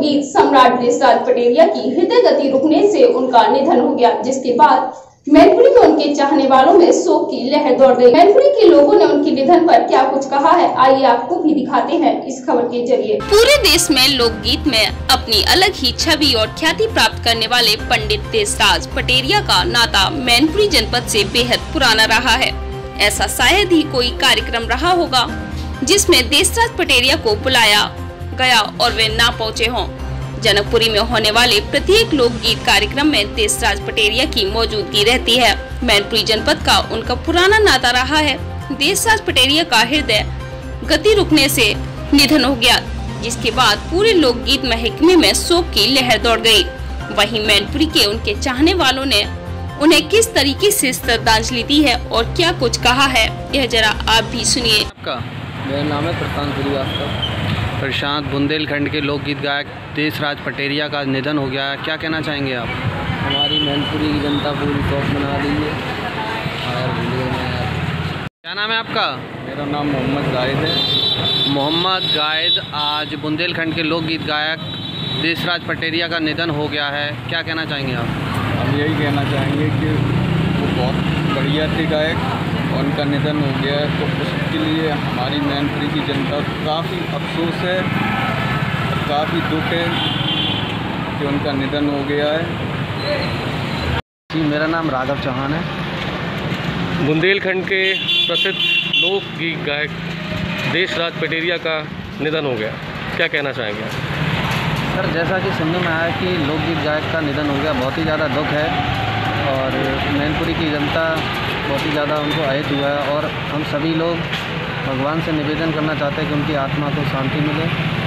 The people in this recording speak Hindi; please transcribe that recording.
लोकगीत सम्राट देशराज पटेरिया की हृदय गति रुकने से उनका निधन हो गया, जिसके बाद मैनपुरी में उनके चाहने वालों में शोक की लहर दौड़ गई। मैनपुरी के लोगों ने उनके निधन पर क्या कुछ कहा है, आइए आपको भी दिखाते हैं इस खबर के जरिए। पूरे देश में लोकगीत में अपनी अलग ही छवि और ख्याति प्राप्त करने वाले पंडित देशराज पटेरिया का नाता मैनपुरी जनपद से बेहद पुराना रहा है। ऐसा शायद ही कोई कार्यक्रम रहा होगा जिसमें देशराज पटेरिया को बुलाया गया और वे ना पहुंचे हों। जनकपुरी में होने वाले प्रत्येक लोकगीत कार्यक्रम में देशराज पटेरिया की मौजूदगी रहती है। मैनपुरी जनपद का उनका पुराना नाता रहा है। देशराज पटेरिया का हृदय गति रुकने से निधन हो गया, जिसके बाद पूरे लोकगीत महकमे में शोक की लहर दौड़ गई। वहीं मैनपुरी के उनके चाहने वालों ने उन्हें किस तरीके से श्रद्धांजलि दी है और क्या कुछ कहा है, यह जरा आप भी सुनिए। मेरा नाम है प्रशांत श्रीवास्तव। प्रशांत, बुंदेलखंड के लोकगीत गायक देशराज पटेरिया का निधन हो गया है, क्या कहना चाहेंगे आप? हमारी मैनपुरी की जनता पूरी शौक मना रही है। क्या नाम है आपका? मेरा नाम मोहम्मद गायद है। मोहम्मद गायद, आज बुंदेलखंड के लोकगीत गायक देशराज पटेरिया का निधन हो गया है, क्या कहना चाहेंगे आप? हम यही कहना चाहेंगे कि वो बहुत बढ़िया थे गायक, उनका निधन हो गया है, तो उसके लिए हमारी मैनपुरी की जनता काफ़ी अफसोस है, काफ़ी दुख है कि उनका निधन हो गया है। जी, मेरा नाम राघव चौहान है। बुंदेलखंड के प्रसिद्ध लोकगीत गायक देशराज पटेरिया का निधन हो गया, क्या कहना चाहेंगे आप? सर, जैसा कि सुनने में आया कि लोकगीत गायक का निधन हो गया, बहुत ही ज़्यादा दुख है और मैनपुरी की जनता बहुत ही ज़्यादा उनको आहत हुआ है और हम सभी लोग भगवान से निवेदन करना चाहते हैं कि उनकी आत्मा को शांति मिले।